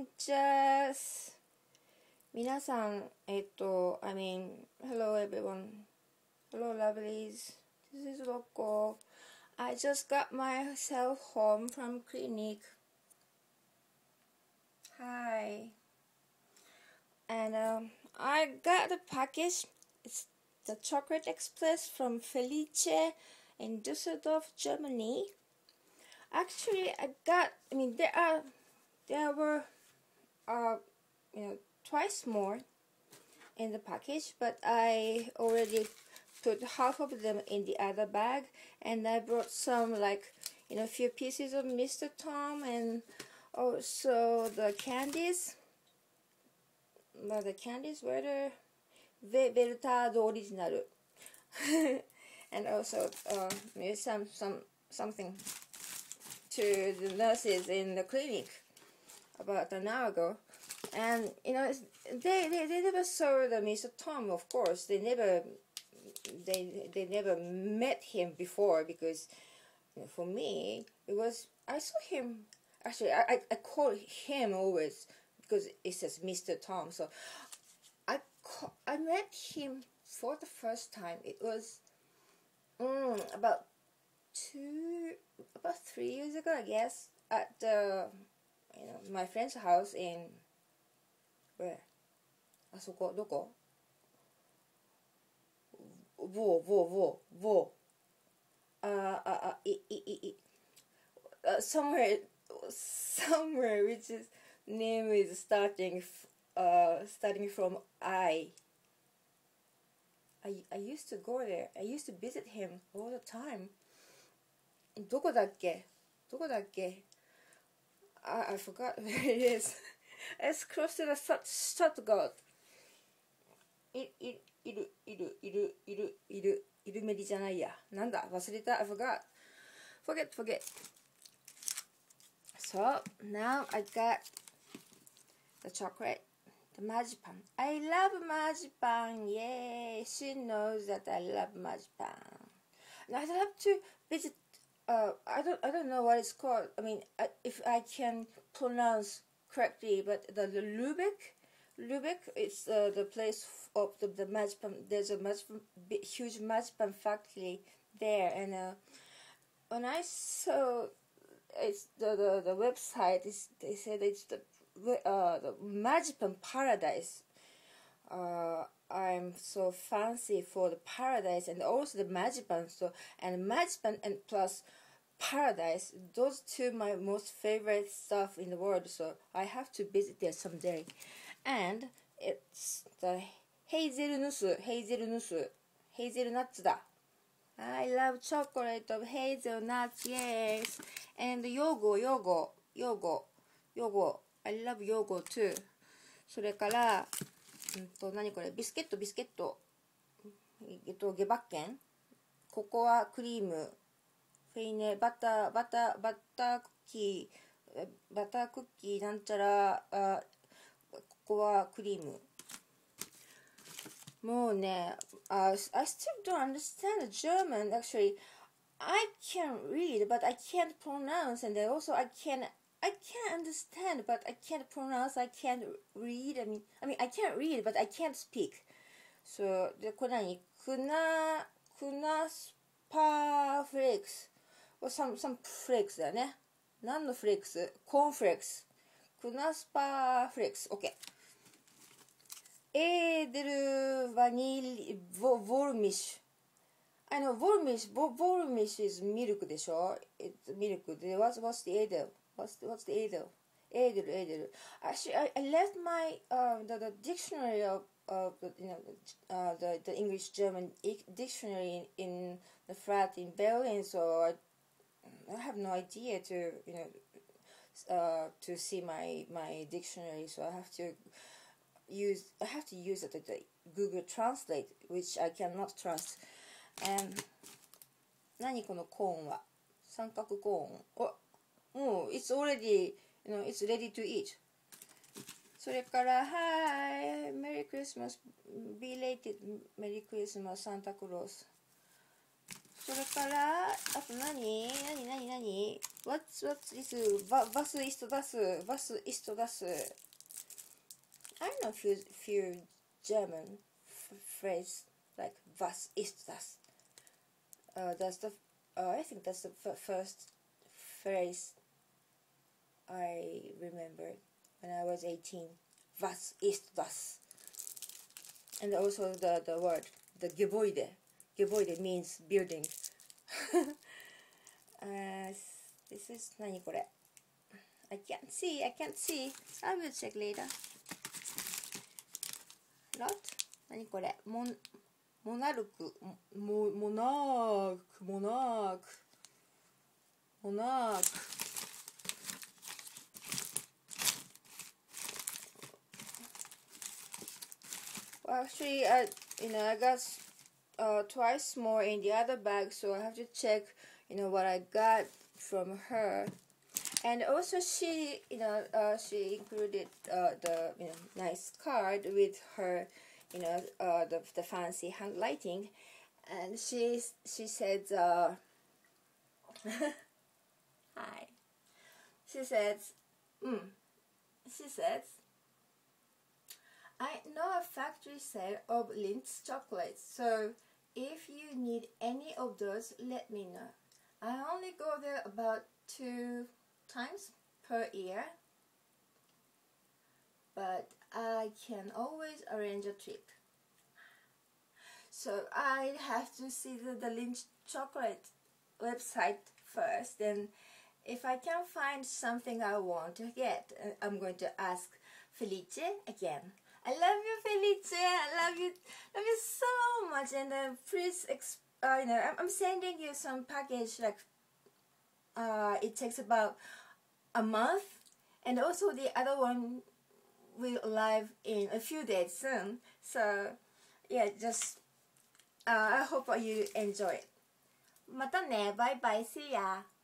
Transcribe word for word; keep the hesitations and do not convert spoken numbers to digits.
conchas. 皆さん、えっと、I mean, hello everyone. Hello lovelies. This is Rocco. I just got myself home from clinic. Hi. And um, I got a package. It's the Chocolate Express from Felice in Düsseldorf, Germany. Actually, I got, I mean, there are, there were, uh, you know, twice more in the package, but I already put half of them in the other bag, and I brought some, like, you know, a few pieces of Mister Tom, and also the candies. Well, the candies were the Veltado original. And also uh, maybe some, some, something to the nurses in the clinic about an hour ago. And you know, they, they, they never saw the Mister Tom, of course. They never they they never met him before, because you know, for me it was, I saw him, actually I, I, I call him always because it says Mister Tom. So I call, I met him for the first time. It was mm, about two about three years ago, I guess, at the you know my friend's house in where? あそこどこ? Wo, wo, wo, wo. Uh, uh, uh, I, I, I, uh, somewhere, somewhere which is name is starting, uh, starting from I. I, I used to go there. I used to visit him all the time. どこだっけ? どこだっけ? I, I forgot where it is. It's close to the Stuttgart. い、い、いる、いる、いる、いる、いる、いるメリじゃないや。なんだ忘れた I forgot. Forget, forget. So, now I got the chocolate, the marzipan. I love marzipan. Yay! She knows that I love marzipan. And I'd love to visit, uh, I don't, I don't know what it's called. I mean, I, if I can pronounce correctly, but the, the Lübeck, Lübeck is uh, the place of the, the marzipan. There's a marzipan, big, huge marzipan factory there, and uh, when I saw it's the the, the website, is they said it's the uh, the marzipan paradise. Uh, I'm so fancy for the paradise and also the marzipan. So and marzipan and plus paradise, those two my most favorite stuff in the world, so I have to visit there someday. And it's the hazelnuts, hazelnuts, hazelnuts だ. I love chocolate of hazelnuts, yes. And yogo, yogo, yogo, yogo. I love yogo too. それから、うんと、何これ、ビスケット、ビスケット。えっと、ゲバッケン。ココアクリーム。フェイネバターバターバタークッキーバタークッキーなんちゃらあここはクリームもうね、uh, I still don't understand German actually. I can read but I can't pronounce, and then also I can I can't understand but I can't pronounce. I can't read. I mean I mean I can't read but I can't speak. So でこれ何クナクナスパーフレックスSome, some flakes だよね。何のフレークス？コーンフレークス。クナスパーフレークス。OK。エーデルバニリ、ボ、ボルミッシュ。あの、ボルミッシュ、ボ、ボルミッシュ is ミルクでしょ？ It's ミルクで、what's, what's the エーデル What's the, what's the エーデルエーデル、エーデル。Actually, I, I left my, uh, the, the dictionary of, of the, you know, uh, the, the English-German dictionary in, in the flat in Berlin, so I I have no idea to you know uh, to see my my dictionary, so I have to use I have to use it, the Google Translate, which I cannot trust. And 何このコーンは三角コーンおもう it's already you know it's ready to eat. それから Hi Merry Christmas belated Merry Christmas Santa Claus. それから、あと何何何何 What's, what's this? Was ist das? Was ist das? I don't know few, few German phrase like was ist das? Uh, that's the, uh, I think that's the f first phrase I remembered when I was eighteen. Was ist das? And also the, the word, the Gebäude. Gebäude means building. uh, this is, 何これ? I can't see, I can't see. I will check later. Not? 何これ? Mon, モナルク、モ、モナーク、モナーク、モナーク。Well, actually, I, you know, I got uh, twice more in the other bag, so I have to check, you know, what I got from her. And also, she, you know, uh, she included uh, the, you know, nice card with her, you know, uh, the the fancy handwriting, and she she said, uh, "Hi." She says, mm, she says, "I know a factory sale of Lindt chocolates, so if you need any of those, let me know. I only go there about two times per year, but I can always arrange a trip." So I have to see the, the Lindt chocolate website first, and if I can find something I want to get, I'm going to ask Felice again. I love you, Felice. I love you, love you so much. And uh, please, exp uh, you know, I'm, I'm sending you some package. Like, uh, it takes about a month, and also the other one will arrive in a few days soon. So, yeah, just uh, I hope you enjoy it. またね、バイバイ、See ya.